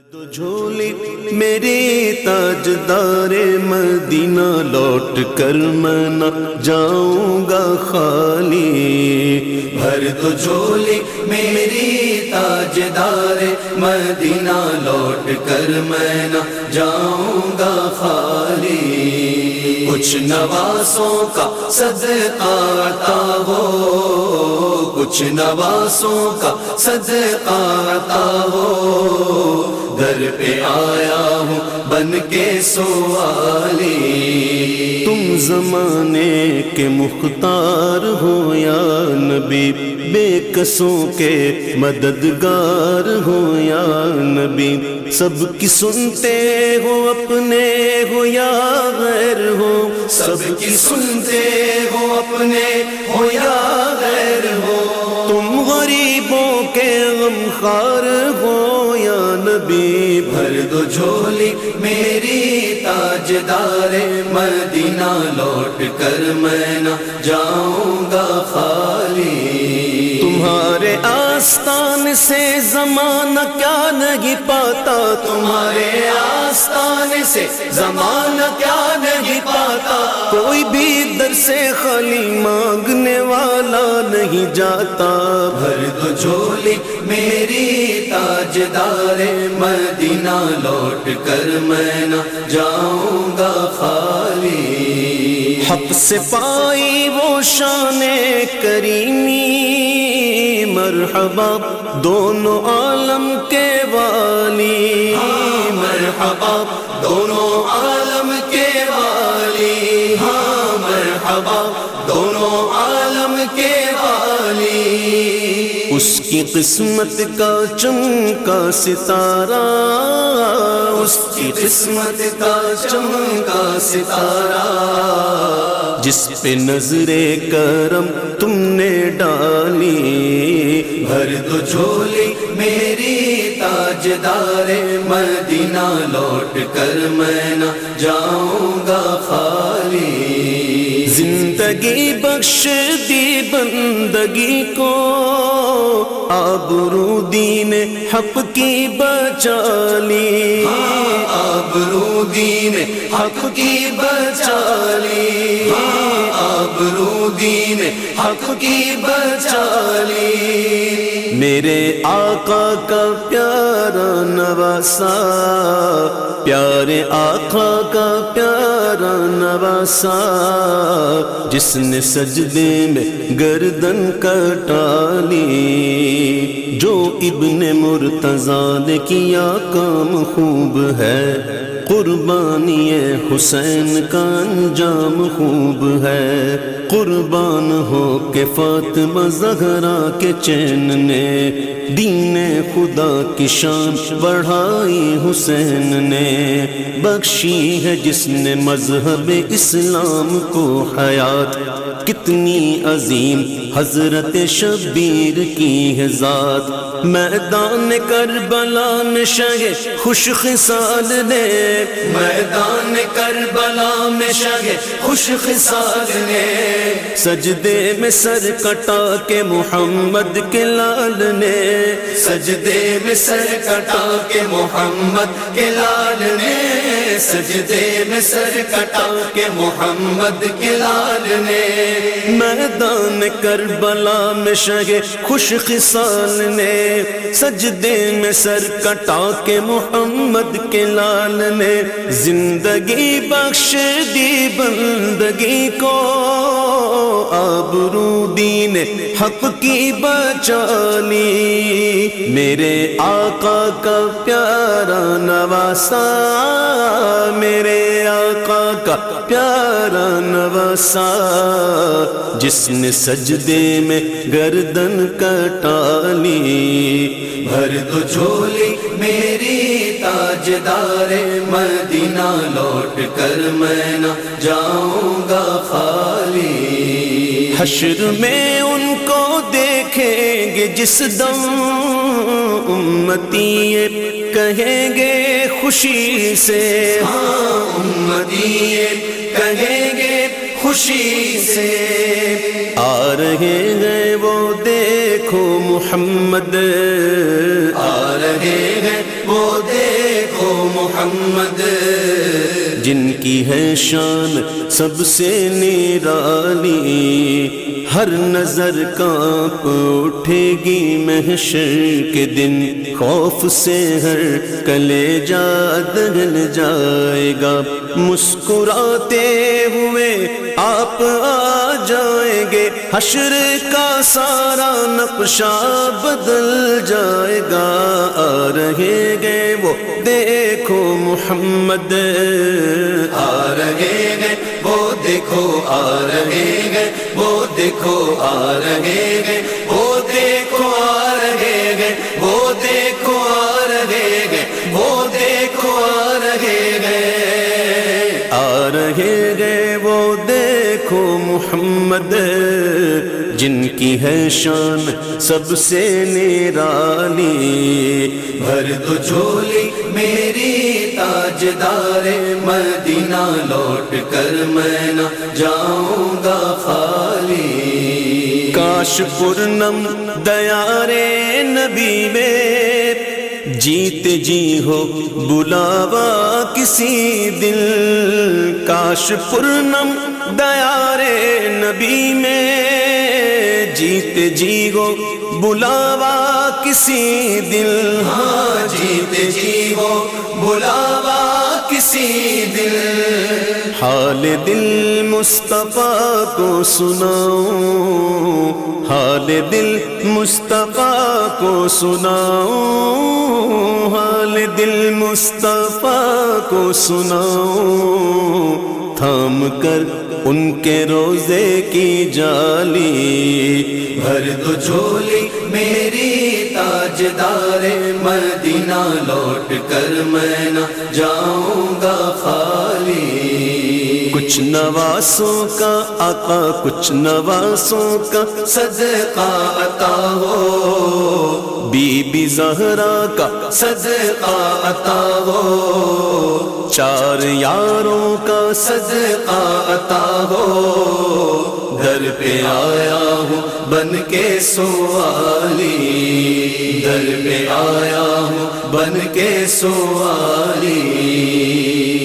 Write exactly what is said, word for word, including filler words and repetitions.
تو جھولی میری تاجدار مدینہ، لوٹ کر میں نہ جاؤں گا خالی۔ بھر دو جھولی میری تاجدار مدینہ، لوٹ کر میں نہ جاؤں گا خالی۔ کچھ نواسوں کا صدقہ عطا ہو، کچھ نواسوں کا صدقہ عطا ہو، در پہ آیا ہوں بن کے سوالی۔ تم زمانے کے مختار ہو یا نبی، بے کسوں کے مددگار ہو یا نبی، سب کی سنتے ہو اپنے ہو یا غیر ہو، سب کی سنتے ہو اپنے ہو یا غیر ہو، تم غریبوں کے غمخوار ہو یا نبی۔ بھر دو جھولی میری تاجدار مدینہ، لوٹ کر میں نہ جاؤں گا خالی۔ تمہارے آستان سے زمانہ کیا نہیں پاتا، تمہارے آستان سے زمانہ کیا نہیں پاتا، کوئی بھی در سے خالی مانگنے والا نہیں جاتا۔ بھر دو جھولی میری تاجدار مدینہ، لوٹ کر میں نہ جاؤں گا خالی۔ حق سے پائی وہ شان کریمی، مرحبا دونوں عالم کے والی، مرحبا دونوں عالم کے والی، ہاں مرحبا دونوں عالم کے والی۔ اس کی قسمت کا چمکا ستارہ، اس کی قسمت کا چمکا ستارہ، جس پہ نظر کرم تم نے ڈالی۔ بھر دو جھولی میری تاجدار مدینہ، لوٹ کر میں نہ جاؤں گا خالی۔ زندگی بخش دی بندگی کو، آبرو دین حق کی بچا لی، آبرو دین حق کی بچا لی، آبرو دین حق کی بچا لی۔ میرے آقا کا پیارا نواسا، پیارے آقا کا پیارا نواسا، جس نے سجدے میں گردن کٹا لی۔ جو ابن مرتضیٰ نے کیا کام خوب ہے، قربانی حسین کا انجام خوب ہے۔ قربان ہو کہ فاطمہ زہرا کے چین نے، دین خدا کی شان بڑھائی حسین نے۔ بخشی ہے جس نے مذہب اسلام کو حیات، کتنی عظیم حضرت شبیر کی ہے ذات۔ میدان کربلا میں شہ خوش خصال نے، میدان کربلا میں شہ خوش خصال نے، سجدے میں سر کٹا کے محمد کے لال نے، سجدے میں سر کٹا کے محمد کے لال نے، سجدے میں سر کٹا کے محمد کے لال نے۔ میدان کربلا میں شہ خوش خصال نے، سجدے میں سر کٹا کے محمد کے لال نے، زندگی بخش دی بندگی کو، آبرو دین حق کی بچا لی۔ میرے آقا کا پیارا نواسا، میرے آقا کا پیارا نواسا، جس نے سجدے میں گردن کٹا لی۔ بھر دو جھولی میری تاجدار مدینہ، لوٹ کر میں نہ جاؤں گا خالی۔ حشر میں ان کو دیکھیں گے جس دم، امتی یہ کہیں گے خوشی سے، ہاں امتی یہ کہیں گے خوشی سے۔ آ رہے ہیں وہ دیکھو محمد، آ رہے ہیں وہ دیکھو محمد، جن کی ہے شان سب سے نرالی، ہر نظر کانپ اٹھے گی محشر کے دن، خوف سے ہر کلیجہ دہل جائے گا، مسکراتے ہوئے آپ آ جائیں گے، حشر کا سارا نقشہ بدل جائے گا، آ رہے گے وہ دیکھو محمد، آ رہے ہیں وہ دیکھو، آ رہے ہیں وہ دیکھو، آ رہے ہیں وہ دیکھو، آ رہے ہیں وہ دیکھو، آ رہے ہیں وہ دیکھو، آ رہے ہیں، آ رہے گے وہ دیکھو محمد، جن کی ہے شان سب سے نرالی، بھر دو جھولی میری تاجدار مدینہ، لوٹ کر میں نہ جاؤں گا خالی، کاش پورنم دیارے نبی میں جیتے جی ہو بلاوا کسی دل، کاش پورنم دیارے نبی میں جیتے جی ہو بلاوا کسی دل، ہاں جیتے جی ہو بلاوا کسی دل، حال دل مصطفیٰ کو سناؤں، حال دل مصطفیٰ کو سناؤں، حال دل مصطفیٰ کو سناؤں، تھام کر ان کے روزے کی جالی، بھر دو جھولی میری تاجدار مدینہ، لوٹ کر میں نہ جاؤں گا خالی، کچھ نواسوں کا آقا، کچھ نواسوں کا صدقہ عطا ہو، بی بی زہرا کا صدقہ عطا ہو، چار یاروں کا صدقہ عطا ہو، در پہ آیا ہوں بن کے سوالی، در پہ آیا ہوں بن کے سوالی،